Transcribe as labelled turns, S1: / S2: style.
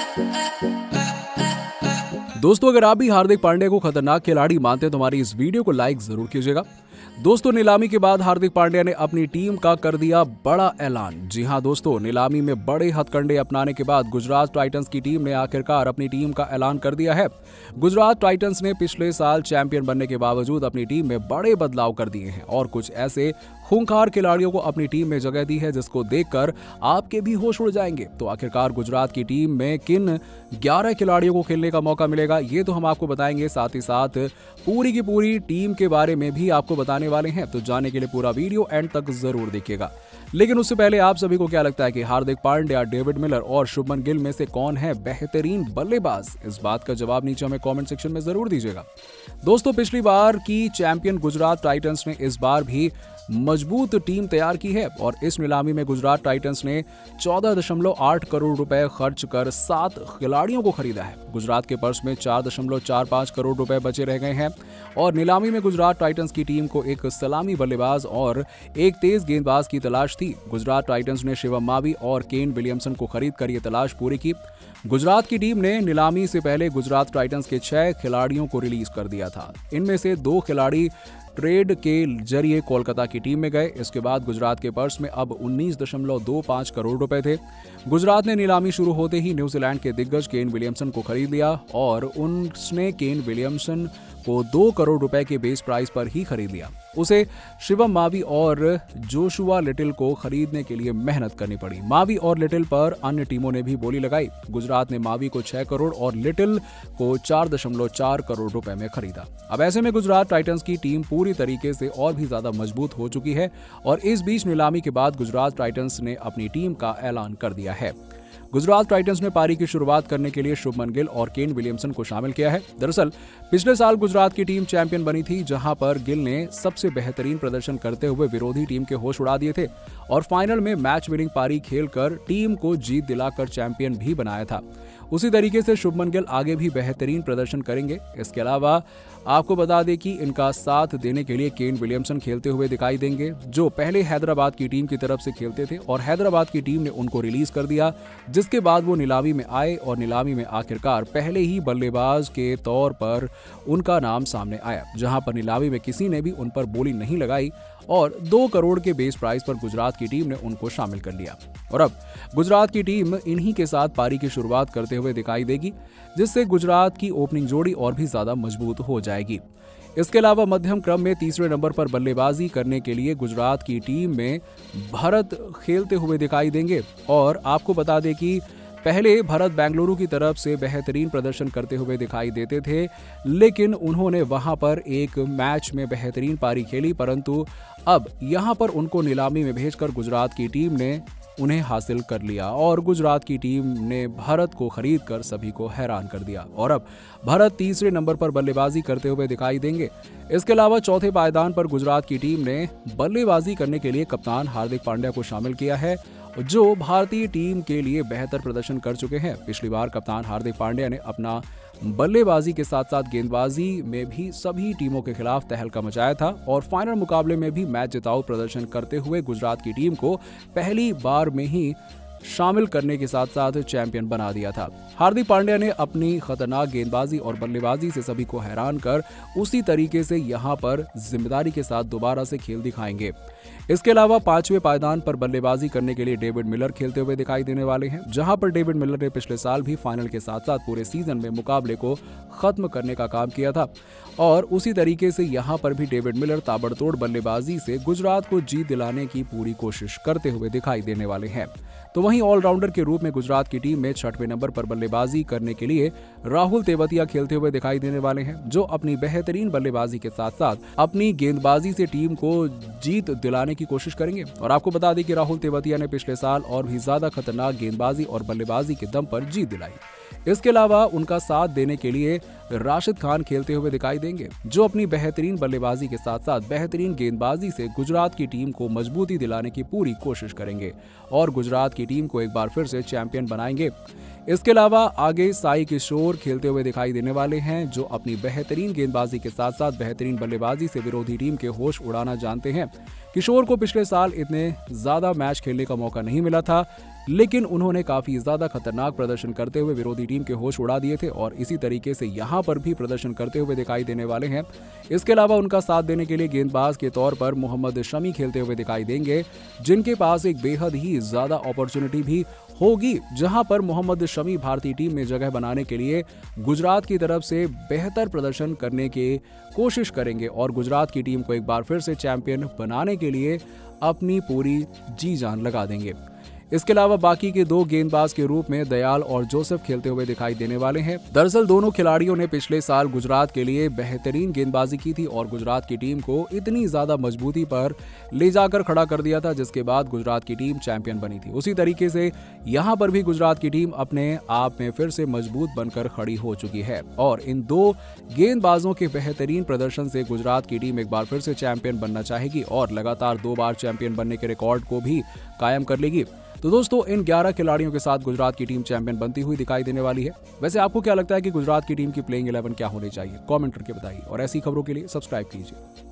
S1: दोस्तों, अगर आप भी हार्दिक पांड्या को खतरनाक खिलाड़ी मानते हैं तो हमारी इस वीडियो को लाइक जरूर कीजिएगा। दोस्तों, नीलामी के बाद हार्दिक पांड्या ने अपनी टीम का कर दिया बड़ा ऐलान। जी हां दोस्तों, नीलामी में बड़े हथकंडे अपनाने के बाद गुजरात टाइटंस की टीम ने आखिरकार अपनी टीम का ऐलान कर दिया है। गुजरात टाइटंस ने पिछले साल चैंपियन बनने के बावजूद अपनी टीम में बड़े बदलाव कर दिए हैं और कुछ ऐसे खूंखार खिलाड़ियों को अपनी टीम में जगह दी है जिसको देखकर आपके भी होश उड़ जाएंगे। तो आखिरकार गुजरात की टीम में किन 11 खिलाड़ियों को खेलने का मौका मिलेगा, ये तो हम आपको बताएंगे। साथ ही साथ पूरी की पूरी टीम के बारे में भी आपको बताने वाले हैं, तो जानने के लिए पूरा वीडियो एंड तक जरूर देखिएगा। लेकिन उससे पहले आप सभी को क्या लगता है कि हार्दिक पांड्या, डेविड मिलर और शुभमन गिल में से कौन है बेहतरीन बल्लेबाज? इस बात का जवाब नीचे हमें कमेंट सेक्शन में जरूर दीजिएगा। दोस्तों, पिछली बार की चैंपियन गुजरात टाइटंस ने इस बार भी मजबूत टीम तैयार की है और इस नीलामी में गुजरात टाइटंस ने 14.8 करोड़ रुपए खर्च कर 7 खिलाड़ियों को खरीदा है। गुजरात के पर्स में 4.45 करोड़ रुपए बचे रह गए हैं और नीलामी में गुजरात टाइटंस की टीम को एक सलामी बल्लेबाज और एक तेज गेंदबाज की तलाश थी। गुजरात टाइटंस ने शिवम मावी और केन विलियमसन को खरीद कर ये तलाश पूरी की। गुजरात की टीम ने नीलामी से पहले गुजरात टाइटंस के 6 खिलाड़ियों को रिलीज कर दिया था। इनमें से 2 खिलाड़ी ट्रेड के जरिए कोलकाता की टीम में गए। इसके बाद गुजरात के पर्स में अब 19.25 करोड़ रुपए थे। गुजरात ने नीलामी शुरू होते ही न्यूजीलैंड के दिग्गज केन विलियमसन को खरीद लिया और उसने केन विलियमसन को 2 करोड़ रुपए के बेस प्राइस पर ही खरीद लिया। उसे शिवम मावी और जोशुआ लिटिल को खरीदने के लिए मेहनत करनी पड़ी। मावी और लिटिल पर अन्य टीमों ने भी बोली लगाई। गुजरात ने मावी को 6 करोड़ और लिटिल को 4.4 करोड़ रुपए में खरीदा। अब ऐसे में गुजरात टाइटंस की टीम पूरी तरीके से और भी ज्यादा मजबूत हो चुकी है और इस बीच नीलामी के बाद गुजरात टाइटंस ने अपनी टीम का ऐलान कर दिया है। गुजरात टाइटंस ने पारी की शुरुआत करने के लिए शुभमन गिल और केन विलियमसन को शामिल किया है। दरअसल पिछले साल गुजरात की टीम चैंपियन बनी थी, जहां पर गिल ने सबसे बेहतरीन प्रदर्शन करते हुए विरोधी टीम के होश उड़ा दिए थे और फाइनल में मैच विनिंग पारी खेलकर टीम को जीत दिलाकर चैंपियन भी बनाया था। उसी तरीके से शुभमन गिल आगे भी बेहतरीन प्रदर्शन करेंगे। इसके अलावा आपको बता दें कि इनका साथ देने के लिए केन विलियमसन खेलते हुए दिखाई देंगे, जो पहले हैदराबाद की टीम की तरफ से खेलते थे और हैदराबाद की टीम ने उनको रिलीज कर दिया, जिसके बाद वो नीलामी में आए और नीलामी में आखिरकार पहले ही बल्लेबाज के तौर पर उनका नाम सामने आया, जहां पर नीलामी में किसी ने भी उन पर बोली नहीं लगाई और 2 करोड़ के बेस प्राइस पर गुजरात की टीम ने उनको शामिल कर लिया। और अब गुजरात की टीम इन्हीं के साथ पारी की शुरुआत करते हुए दिखाई देगी, जिससे गुजरात की ओपनिंग जोड़ी और भी ज्यादा मजबूत हो जाएगी। इसके अलावा मध्यम क्रम में तीसरे नंबर पर बल्लेबाजी करने के लिए गुजरात की टीम में भरत खेलते हुए दिखाई देंगे और आपको बता दें कि पहले भरत बेंगलुरु की तरफ से बेहतरीन प्रदर्शन करते हुए दिखाई देते थे, लेकिन उन्होंने वहां पर एक मैच में बेहतरीन पारी खेली, परंतु अब यहां पर उनको नीलामी में भेजकर गुजरात की टीम ने उन्हें हासिल कर लिया और गुजरात की टीम ने भरत को खरीद कर सभी को हैरान कर दिया और अब भरत तीसरे नंबर पर बल्लेबाजी करते हुए दिखाई देंगे। इसके अलावा चौथे पायदान पर गुजरात की टीम ने बल्लेबाजी करने के लिए कप्तान हार्दिक पांड्या को शामिल किया है, जो भारतीय टीम के लिए बेहतर प्रदर्शन कर चुके हैं। पिछली बार कप्तान हार्दिक पांड्या ने अपना बल्लेबाजी के साथ साथ गेंदबाजी में भी सभी टीमों के खिलाफ तहलका मचाया था और फाइनल मुकाबले में भी मैच जिताऊ प्रदर्शन करते हुए गुजरात की टीम को पहली बार में ही शामिल करने के साथ साथ चैंपियन बना दिया था। हार्दिक पांड्या ने अपनी खतरनाक गेंदबाजी और बल्लेबाजी से सभी को हैरान कर उसी तरीके से यहां पर जिम्मेदारी के साथ दोबारा से खेल दिखाएंगे। इसके अलावा 5वें पायदान पर बल्लेबाजी करने के लिए डेविड मिलर खेलते हुए दिखाई देने वाले हैं, जहां पर डेविड मिलर ने पिछले साल भी फाइनल के साथ साथ पूरे सीजन में मुकाबले को खत्म करने का काम किया था और उसी तरीके से यहां पर भी डेविड मिलर ताबड़तोड़ बल्लेबाजी से गुजरात को जीत दिलाने की पूरी कोशिश करते हुए दिखाई देने वाले हैं। तो वहीं ऑलराउंडर के रूप में गुजरात की टीम में 6वें नंबर पर बल्लेबाजी करने के लिए राहुल तेवतिया खेलते हुए दिखाई देने वाले हैं, जो अपनी बेहतरीन बल्लेबाजी के साथ साथ अपनी गेंदबाजी से टीम को जीत दिलाने की कोशिश करेंगे। और आपको बता दें कि राहुल तेवतिया ने पिछले साल और भी ज्यादा खतरनाक गेंदबाजी और बल्लेबाजी के दम पर जीत दिलाई। इसके अलावा उनका साथ देने के लिए राशिद खान खेलते हुए दिखाई देंगे, जो अपनी बेहतरीन बल्लेबाजी के साथ साथ बेहतरीन गेंदबाजी से गुजरात की टीम को मजबूती दिलाने की पूरी कोशिश करेंगे और गुजरात की टीम को एक बार फिर से चैंपियन बनाएंगे। इसके अलावा आगे साई किशोर खेलते हुए दिखाई देने वाले हैं, जो अपनी बेहतरीन गेंदबाजी के साथ साथ बेहतरीन बल्लेबाजी से विरोधी टीम के होश उड़ाना जानते हैं। किशोर को पिछले साल इतने ज्यादा मैच खेलने का मौका नहीं मिला था, लेकिन उन्होंने काफी ज्यादा खतरनाक प्रदर्शन करते हुए विरोधी टीम के होश उड़ा दिए थे और इसी तरीके से यहाँ पर भी प्रदर्शन करते हुए दिखाई देने वाले हैं। इसके अलावा उनका साथ देने के लिए गेंदबाज के तौर पर मोहम्मद शमी खेलते हुए दिखाई देंगे, जिनके पास एक बेहद ही ज्यादा अपॉर्चुनिटी भी होगी, जहां पर मोहम्मद शमी भारतीय टीम में जगह बनाने के लिए गुजरात की तरफ से बेहतर प्रदर्शन करने की कोशिश करेंगे और गुजरात की टीम को एक बार फिर से चैंपियन बनाने के लिए अपनी पूरी जी जान लगा देंगे। इसके अलावा बाकी के दो गेंदबाज के रूप में दयाल और जोसेफ खेलते हुए दिखाई देने वाले हैं। दरअसल दोनों खिलाड़ियों ने पिछले साल गुजरात के लिए बेहतरीन गेंदबाजी की थी और गुजरात की टीम को इतनी ज्यादा मजबूती पर ले जाकर खड़ा कर दिया था, जिसके बाद गुजरात की टीम चैंपियन बनी थी। उसी तरीके से यहाँ पर भी गुजरात की टीम अपने आप में फिर से मजबूत बनकर खड़ी हो चुकी है और इन दो गेंदबाजों के बेहतरीन प्रदर्शन से गुजरात की टीम एक बार फिर से चैंपियन बनना चाहेगी और लगातार 2 बार चैंपियन बनने के रिकॉर्ड को भी कायम कर लेगी। तो दोस्तों, इन 11 खिलाड़ियों के साथ गुजरात की टीम चैंपियन बनती हुई दिखाई देने वाली है। वैसे आपको क्या लगता है कि गुजरात की टीम की प्लेइंग 11 क्या होनी चाहिए? कमेंट करके बताइए और ऐसी खबरों के लिए सब्सक्राइब कीजिए।